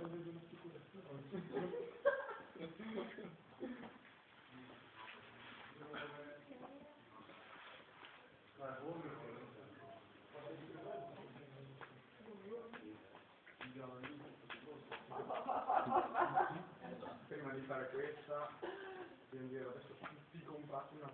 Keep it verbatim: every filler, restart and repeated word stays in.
Prima di fare questa, quindi adesso ti comprate una